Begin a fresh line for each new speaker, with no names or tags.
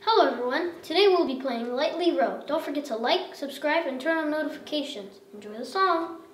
Hello everyone, today we'll be playing Lightly Row. Don't forget to like, subscribe, and turn on notifications. Enjoy the song!